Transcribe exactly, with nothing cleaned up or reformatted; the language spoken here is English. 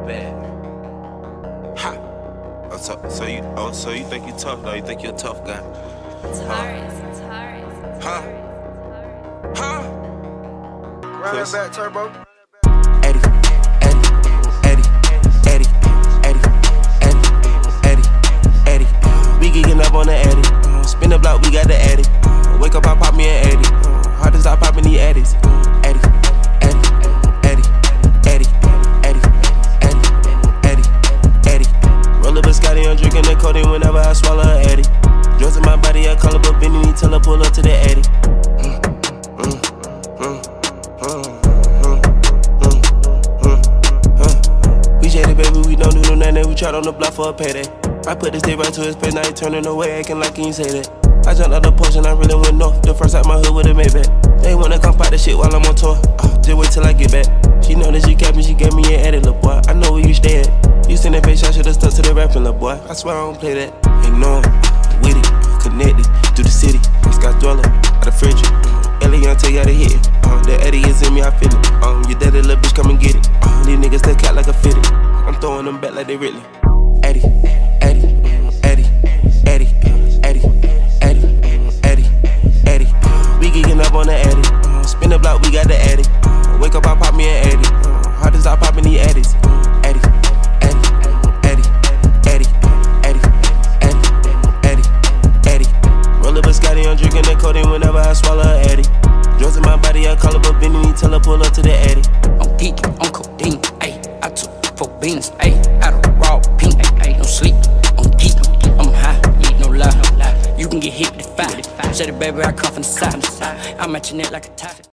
bad. Ha! Oh, so, so you, oh, so you think you tough now? You think you're a tough guy? Taurus, Taurus, Huh? Huh? Run that back, Turbo. Eddie, Eddie, Eddie, Eddie, Eddie, Eddie, Eddie, Eddie. We geeking up on the Eddie. Spin the block, we got the Eddie. Wake up, I pop me an Eddie. Hard to stop popping these Eddies. Eddie, Eddie, Eddie, Eddie, Eddie, Eddie, Eddie, Eddie. Roll up a Scotty, I'm drinking the codeine whenever I swallow an Eddie. Drugs in my body, I call up a Benny, tell her pull up to the Eddie. Mm, mm, mm, mm. We jaded, baby, we don't do nothing. We tried on the block for a payday. I put this dick right to his face, now he turning away, acting like he ain't say that. I jumped out the Porsche and I really went north. The first out my hood with a Maybach. They wanna come pop the shit while I'm on tour. Uh, just wait till I get back. She know that she kept me, she gave me an edit, little boy. I know where you stay at. You seen that face, I should've stuck to the rapping, little boy. I swear I don't play that. Ain't know him, with it, connected through the city. Scott Dweller, out of fridge. Ellie young tell you how to hit it. Uh, the Eddie is in me, I feel it. Um, your daddy little bitch, come and get it. Uh, these niggas still cat like a fitted. I'm throwing them back like they Ridley. Eddie, Eddie, Eddie, Eddie, Eddie, Eddie, Eddie, Eddie. We geeking up on the Eddie. Uh, spin the block, we got the Eddie. Uh, wake up, I pop me an Eddie. Uh, hard to stop popping these Eddies. Eddie, Eddie, Eddie, Eddie, Eddie, Eddie, Eddie, Eddie. Roll up a Scotty, I'm drinking the codeine whenever I swallow an Eddie. Drugs in my body, I call up a Benny, tell her pull up to the Eddie. I'm geeking on codeine, ayy. I took four beans, ayy. Out of raw pink, ayy. No sleep, I'm geeking, I'm high, eat no lie. You can get hit with the fire. Say the baby, I come from the side. I'm at your neck like a tie.